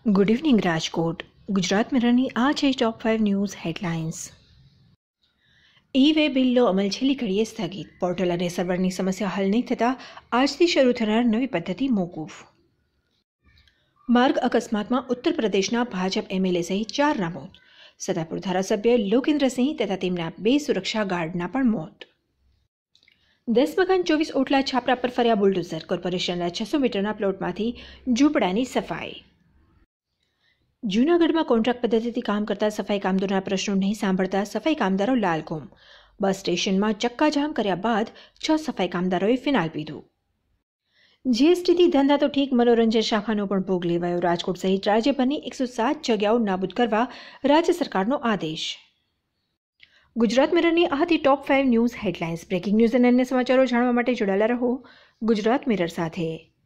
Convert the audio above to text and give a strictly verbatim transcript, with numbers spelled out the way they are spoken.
Good evening Rajkot. Gujarat મિરરની આ છે top five news headlines. E way બિલનો અમલ છેલ્લી ઘડીએ સ્થગિત. પોર્ટલ અને સર્વરની સમસ્યા હલ નહીં થતાં આજથી શરૂ થનાર નવી પદ્ધતિ મોકૂફ. માર્ગ અકસ્માતમાં ઉત્તર પ્રદેશના ભાજપ એમએલએ સહિત ચારના મોત. સદાપુર ધારાસભ્ય લોકેન્દ્રસિંહ તથા તેમના બે સુરક્ષા ગાર્ડના પણ મોત. દસ મકાન ચોવીસ ઓટલા છાપરા પર ફર્યા બુલડોઝર. કોર્પોરેશનના છસો મીટરના પ્લોટમાંથી ઝૂંપડાની સફાઈ. જૂનાગઢમાં કોન્ટ્રાક્ટ પદ્ધતિથી કામ કરતા સફાઈ કામદારોના પ્રશ્નો નહીં સાંભળતા સફાઈ કામદારો લાલઘુમ. બસ સ્ટેશનમાં ચક્કાજામ કર્યા બાદ છ સફાઈ કામદારોએ ફિનાઇલ પીધું. જીએસટીથી ધંધા તો ઠીક, મનોરંજન શાખાનો પણ ભોગ લેવાયો. રાજકોટ સહિત રાજ્યભરની એકસો સાત જગ્યાઓ નાબૂદ કરવા રાજ્ય સરકારનો આદેશ. ગુજરાત મિરરની આ હતી top five news headlines. Breaking news અને અન્ય સમાચારો જાણવા માટે જોડાયેલા રહો ગુજરાત મિરર સાથે.